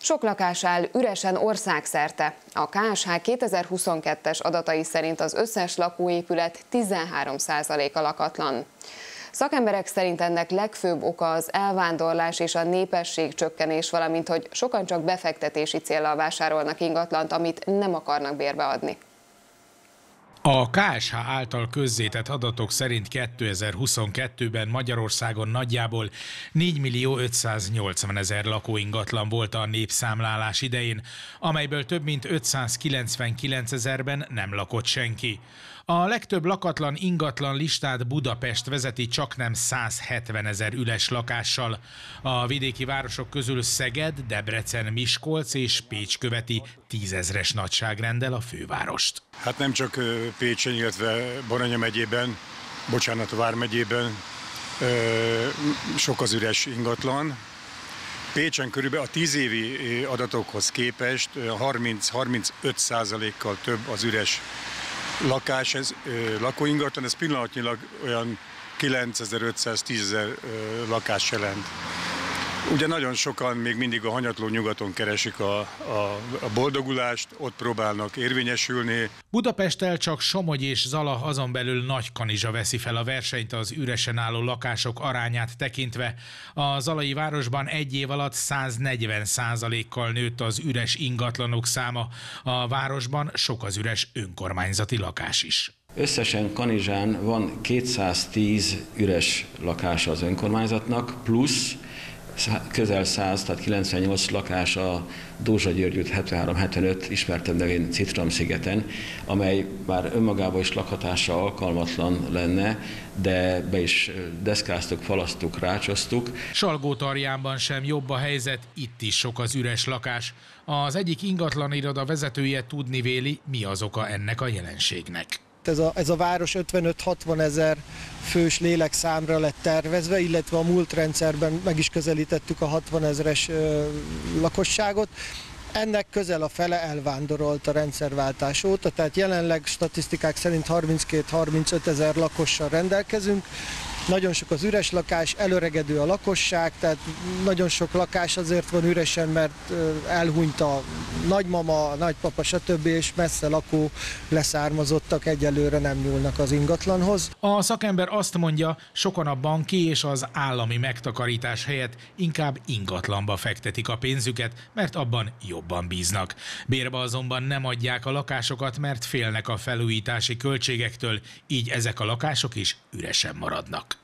Sok lakás áll üresen országszerte. A KSH 2022-es adatai szerint az összes lakóépület 13%-a lakatlan. Szakemberek szerint ennek legfőbb oka az elvándorlás és a népességcsökkenés, valamint hogy sokan csak befektetési céllal vásárolnak ingatlant, amit nem akarnak bérbe adni. A KSH által közzétett adatok szerint 2022-ben Magyarországon nagyjából 4.580.000 lakóingatlan volt a népszámlálás idején, amelyből több mint 599.000-ben nem lakott senki. A legtöbb lakatlan ingatlan listát Budapest vezeti csaknem 170.000 üles lakással. A vidéki városok közül Szeged, Debrecen, Miskolc és Pécs követi 10 000-es nagyságrenddel a fővárost. Hát nem csak Pécsen, illetve Baranya megyében, vármegyében sok az üres ingatlan. Pécsen körülbelül a 10 évi adatokhoz képest 30-35%-kal több az üres lakás, ez lakóingatlan, ez pillanatnyilag olyan 9500-10.000 lakás jelent. Ugye nagyon sokan még mindig a hanyatló nyugaton keresik a boldogulást, ott próbálnak érvényesülni. Budapesttel csak Somogy és Zala, azon belül Nagykanizsa veszi fel a versenyt az üresen álló lakások arányát tekintve. A zalai városban egy év alatt 140%-kal nőtt az üres ingatlanok száma. A városban sok az üres önkormányzati lakás is. Összesen Kanizsán van 210 üres lakása az önkormányzatnak, plusz közel 100, tehát 98 lakás a Dózsa-György út 73-75 ismertebb nevén Citram-szigeten, amely már önmagában is lakhatásra alkalmatlan lenne, de be is deszkáztuk, falasztuk, rácsoztuk. Salgótarjánban sem jobb a helyzet, itt is sok az üres lakás. Az egyik ingatlaniroda vezetője tudni véli, mi az oka ennek a jelenségnek. Ez a város 55-60 ezer fős lélekszámra lett tervezve, illetve a múlt rendszerben meg is közelítettük a 60 000-es lakosságot. Ennek közel a fele elvándorolt a rendszerváltás óta, tehát jelenleg statisztikák szerint 32-35 ezer lakossal rendelkezünk. Nagyon sok az üres lakás, elöregedő a lakosság, tehát nagyon sok lakás azért van üresen, mert elhunyt a nagymama, a nagypapa, stb. És messze lakó leszármazottak egyelőre nem nyúlnak az ingatlanhoz. A szakember azt mondja, sokan a banki és az állami megtakarítás helyett inkább ingatlanba fektetik a pénzüket, mert abban jobban bíznak. Bérbe azonban nem adják a lakásokat, mert félnek a felújítási költségektől, így ezek a lakások is üresen maradnak.